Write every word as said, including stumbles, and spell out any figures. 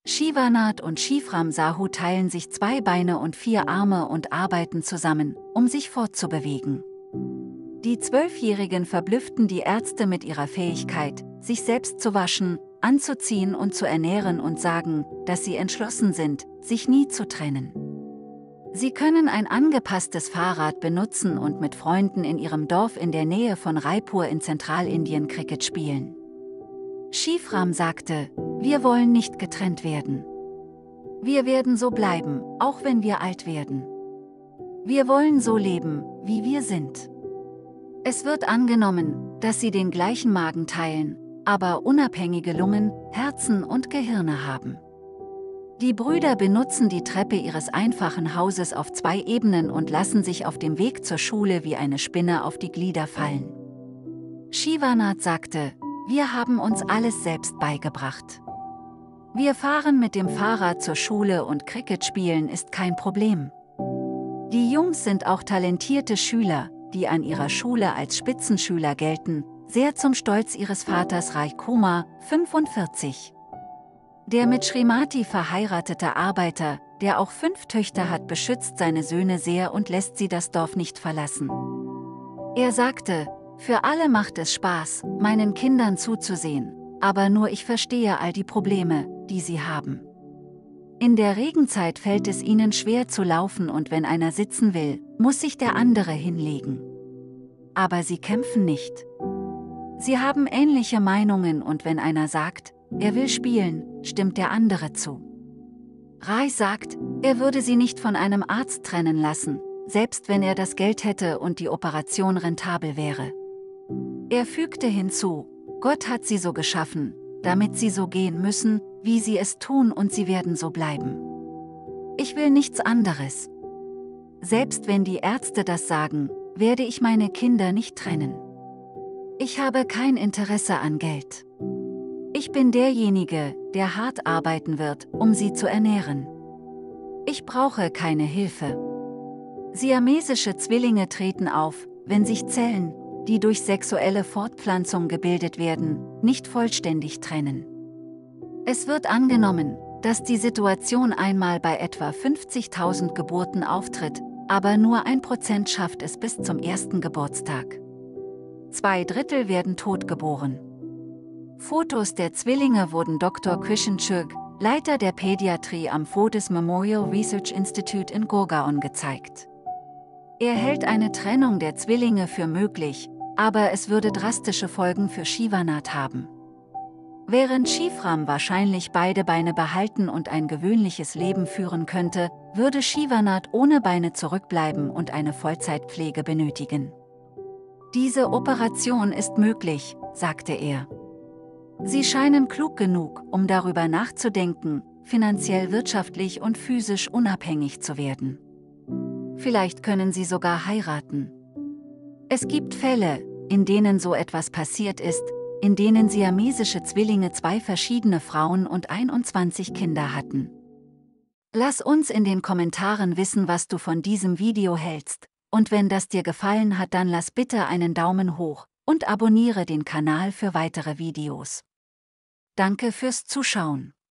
Shivanath und Shivram Sahu teilen sich zwei Beine und vier Arme und arbeiten zusammen, um sich fortzubewegen. Die Zwölfjährigen verblüfften die Ärzte mit ihrer Fähigkeit, sich selbst zu waschen, anzuziehen und zu ernähren und sagen, dass sie entschlossen sind, sich nie zu trennen. Sie können ein angepasstes Fahrrad benutzen und mit Freunden in ihrem Dorf in der Nähe von Raipur in Zentralindien Cricket spielen. Shivram sagte, wir wollen nicht getrennt werden. Wir werden so bleiben, auch wenn wir alt werden. Wir wollen so leben, wie wir sind. Es wird angenommen, dass sie den gleichen Magen teilen, aber unabhängige Lungen, Herzen und Gehirne haben. Die Brüder benutzen die Treppe ihres einfachen Hauses auf zwei Ebenen und lassen sich auf dem Weg zur Schule wie eine Spinne auf die Glieder fallen. Shivanath sagte, wir haben uns alles selbst beigebracht. Wir fahren mit dem Fahrrad zur Schule und Cricket spielen ist kein Problem. Die Jungs sind auch talentierte Schüler, die an ihrer Schule als Spitzenschüler gelten, sehr zum Stolz ihres Vaters Rai Kumar, fünfundvierzig. Der mit Srimati verheiratete Arbeiter, der auch fünf Töchter hat, beschützt seine Söhne sehr und lässt sie das Dorf nicht verlassen. Er sagte, für alle macht es Spaß, meinen Kindern zuzusehen, aber nur ich verstehe all die Probleme, die sie haben. In der Regenzeit fällt es ihnen schwer zu laufen und wenn einer sitzen will, muss sich der andere hinlegen. Aber sie kämpfen nicht. Sie haben ähnliche Meinungen und wenn einer sagt, er will spielen, stimmt der andere zu. Rai sagt, er würde sie nicht von einem Arzt trennen lassen, selbst wenn er das Geld hätte und die Operation rentabel wäre. Er fügte hinzu, Gott hat sie so geschaffen, damit sie so gehen müssen, wie sie es tun und sie werden so bleiben. Ich will nichts anderes. Selbst wenn die Ärzte das sagen, werde ich meine Kinder nicht trennen. Ich habe kein Interesse an Geld. Ich bin derjenige, der hart arbeiten wird, um sie zu ernähren. Ich brauche keine Hilfe. Siamesische Zwillinge treten auf, wenn sich Zellen, die durch sexuelle Fortpflanzung gebildet werden, nicht vollständig trennen. Es wird angenommen, dass die Situation einmal bei etwa fünfzigtausend Geburten auftritt, aber nur ein Prozent schafft es bis zum ersten Geburtstag. Zwei Drittel werden totgeboren. Fotos der Zwillinge wurden Doktor Krishan Chugh, Leiter der Pädiatrie am Fortis Memorial Research Institute in Gurgaon gezeigt. Er hält eine Trennung der Zwillinge für möglich, aber es würde drastische Folgen für Shivanath haben. Während Shivram wahrscheinlich beide Beine behalten und ein gewöhnliches Leben führen könnte, würde Shivanath ohne Beine zurückbleiben und eine Vollzeitpflege benötigen. Diese Operation ist möglich, sagte er. Sie scheinen klug genug, um darüber nachzudenken, finanziell, wirtschaftlich und physisch unabhängig zu werden. Vielleicht können sie sogar heiraten. Es gibt Fälle, in denen so etwas passiert ist, in denen siamesische Zwillinge zwei verschiedene Frauen und einundzwanzig Kinder hatten. Lass uns in den Kommentaren wissen, was du von diesem Video hältst, und wenn das dir gefallen hat, dann lass bitte einen Daumen hoch und abonniere den Kanal für weitere Videos. Danke fürs Zuschauen.